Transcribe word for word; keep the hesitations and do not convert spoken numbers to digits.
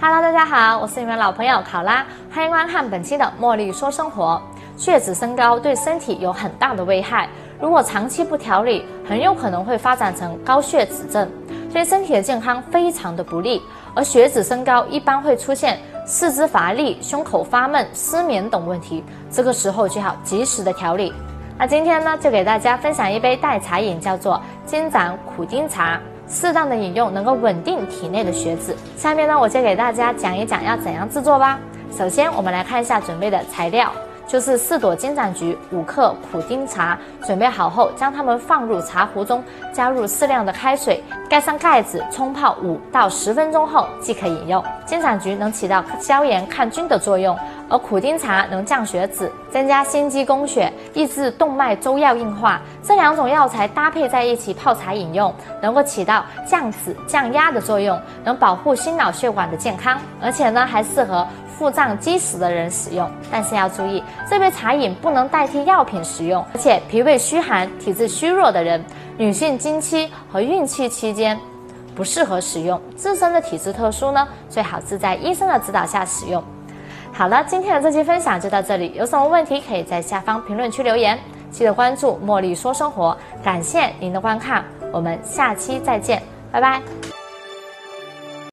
Hello， 大家好，我是你们老朋友考拉，欢迎观看本期的茉莉说生活。血脂升高对身体有很大的危害，如果长期不调理，很有可能会发展成高血脂症，对身体的健康非常的不利。而血脂升高一般会出现四肢乏力、胸口发闷、失眠等问题，这个时候就要及时的调理。那今天呢，就给大家分享一杯代茶饮，叫做金盏苦丁茶。适当的饮用能够稳定体内的血脂。下面呢，我就给大家讲一讲要怎样制作吧。首先，我们来看一下准备的材料，就是四朵金盏菊、五克苦丁茶。准备好后，将它们放入茶壶中，加入适量的开水，盖上盖子，冲泡五到十分钟后即可饮用。金盏菊能起到消炎抗菌的作用，而苦丁茶能降血脂，增加心肌供血，抑制动脉粥样硬化。这两种药材搭配在一起泡茶饮用，能够起到降脂降压的作用，能保护心脑血管的健康，而且呢还适合腹胀积食的人使用。但是要注意，这杯茶饮不能代替药品使用，而且脾胃虚寒、体质虚弱的人、女性经期和孕期期间不适合使用。自身的体质特殊呢，最好是在医生的指导下使用。好了，今天的这期分享就到这里，有什么问题可以在下方评论区留言，记得关注茉莉说生活。感谢您的观看，我们下期再见，拜拜。